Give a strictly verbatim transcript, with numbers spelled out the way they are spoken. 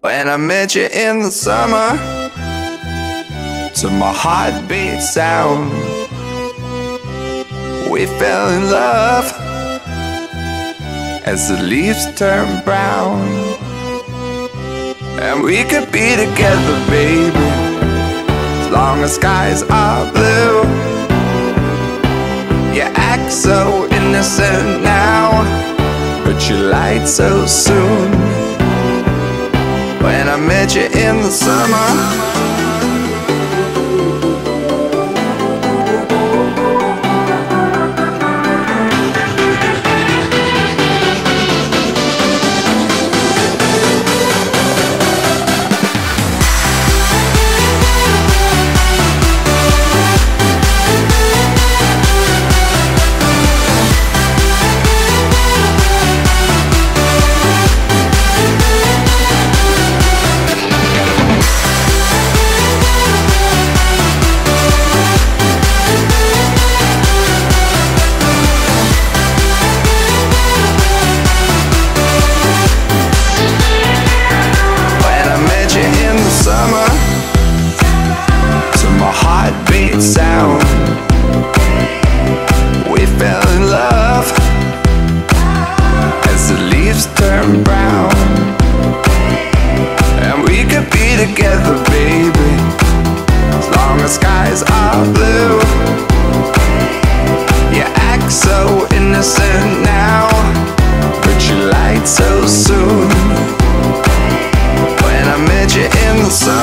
When I met you in the summer, to my heartbeat sound, we fell in love as the leaves turn brown. And we could be together, baby, as long as skies are blue. You act so innocent now, but you lied so soon. When I met you in the summer, heartbeat sound, we fell in love as the leaves turn brown. And we could be together, baby, as long as skies are blue. You act so innocent now, but you lied so soon. When I met you in the sun,